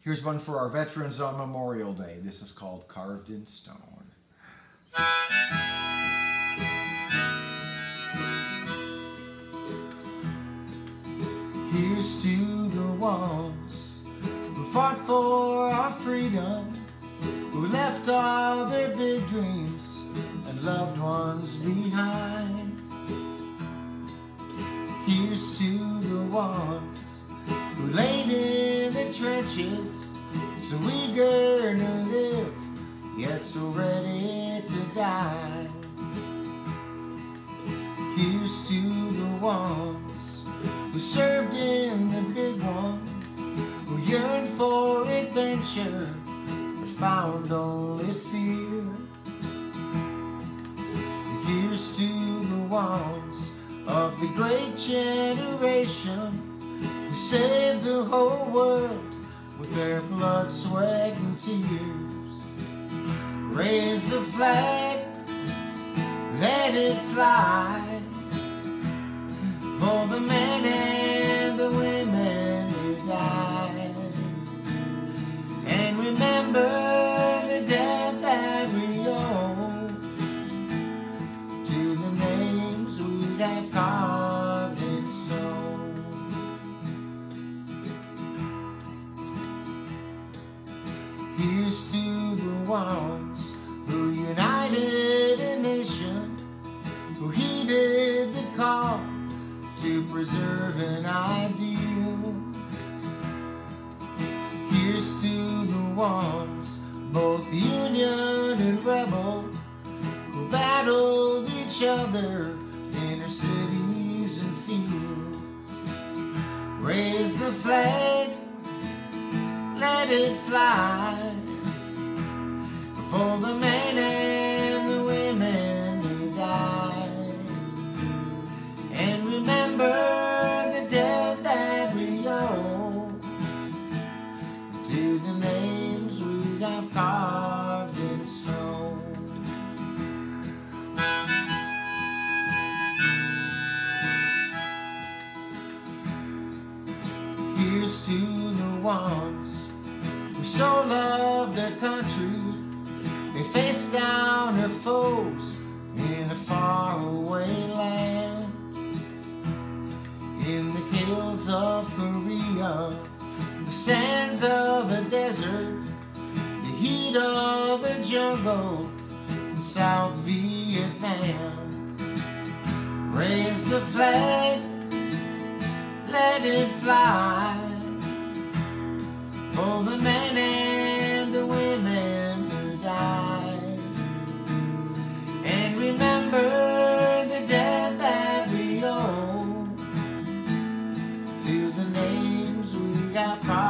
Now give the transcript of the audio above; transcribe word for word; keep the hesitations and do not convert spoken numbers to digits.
Here's one for our veterans on Memorial Day. This is called Carved in Stone. Here's to the ones who fought for our freedom, who left all their big dreams and loved ones behind. Here's to the ones who laid in the trenches, so eager to live, yet so ready to die. Here's to the ones who served in the big one, who yearned for adventure, but found only fear. Here's to the ones of the great generation who saved the whole world with their blood, sweat, and tears. Raise the flag, let it fly, for the men and the women who died. And remember the death that we owe to the names we have carved in stone. Here's to the ones who united a nation, who heeded the call to preserve an ideal. Here's to the ones, both Union and Rebel, who battled each other in our cities and fields. Raise the flag, let it fly, for the men and the women who died. And remember the death that we owe to the names we have carved in stone. Here's to the ones who so loved their country, they faced down their foes in a faraway land. In the hills of Korea, the sands of a desert, the heat of a jungle in South Vietnam. Raise the flag, let it fly, for the men and the women who died. And remember the death that we owe to the names we got.